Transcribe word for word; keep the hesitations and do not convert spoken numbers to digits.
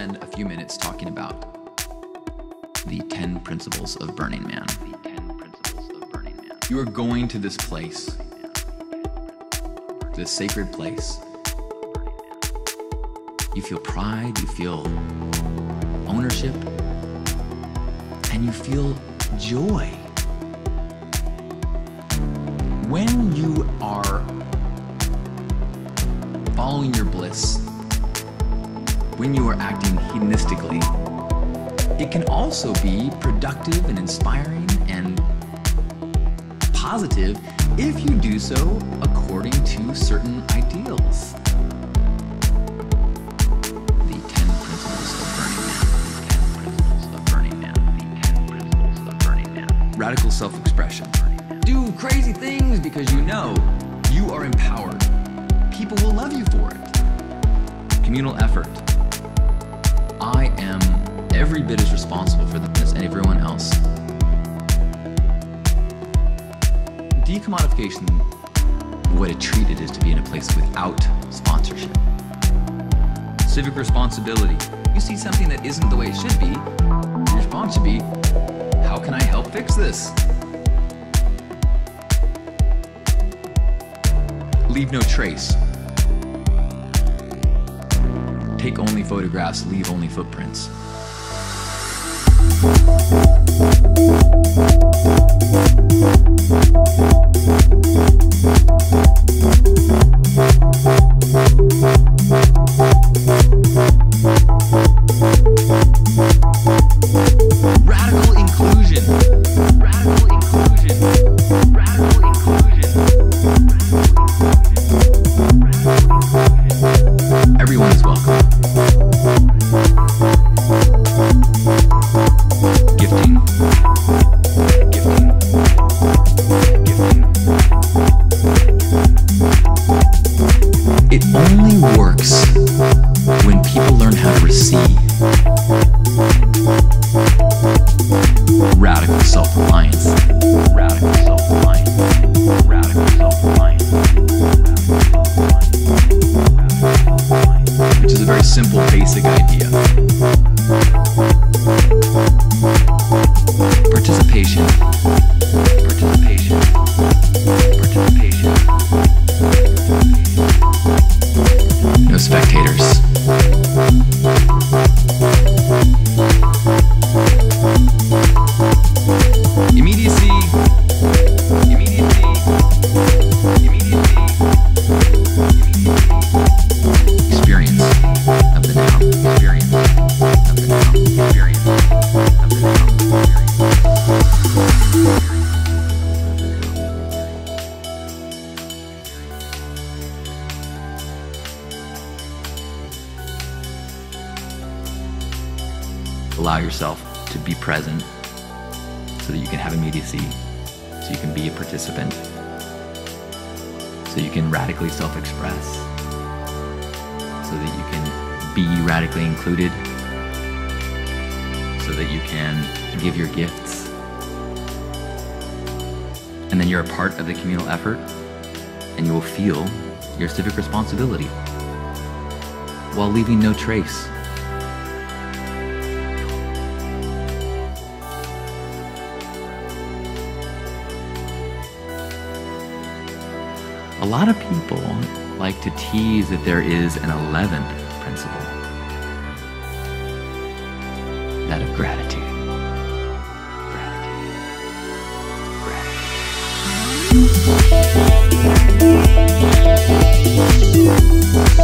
spend a few minutes talking about the ten principles of Burning Man. The ten principles of Burning Man. You are going to this place, this sacred place. You feel pride, you feel ownership, and you feel joy. When you are following your bliss, when you are acting hedonistically, it can also be productive and inspiring and positive if you do so according to certain ideals. The ten principles of Burning Man. The ten principles of Burning Man. The ten principles of Burning Man. Radical self-expression. Do crazy things because you know you are empowered. People will love you for it. Communal effort. I am every bit as responsible for this and everyone else. Decommodification, what a treat it is to be in a place without sponsorship. Civic responsibility. You see something that isn't the way it should be, your response should be, how can I help fix this? Leave no trace. Take only photographs, leave only footprints. Radical inclusion. Radical inclusion. Radical inclusion. Everyone is welcome. Gifting. Gifting. Gifting. It only works when people learn how to receive. Radical self-reliance. Radical self-reliance. Radical self-reliance. Which is a very simple, basic idea. Participation. Participation. Participation. No spectators. Immediacy. Immediacy. Immediacy. Experience of the now. Experience of the now. Experience of the now. Allow yourself to be present so that you can have immediacy, so you can be a participant, so you can radically self-express, so that you can be radically included, so that you can give your gifts. And then you're a part of the communal effort, and you will feel your civic responsibility while leaving no trace. A lot of people like to tease that there is an eleventh principle, that of gratitude. Gratitude. Gratitude.